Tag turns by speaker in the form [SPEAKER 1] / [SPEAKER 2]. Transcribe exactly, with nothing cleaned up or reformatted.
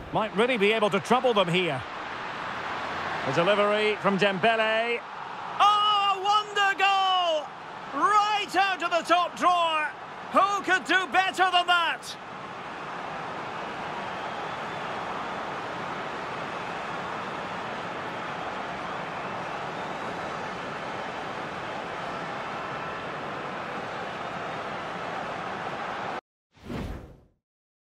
[SPEAKER 1] Might really be able to trouble them here. The delivery from Dembele. Oh, a wonder goal! Right out of the top drawer. Who could do better than that?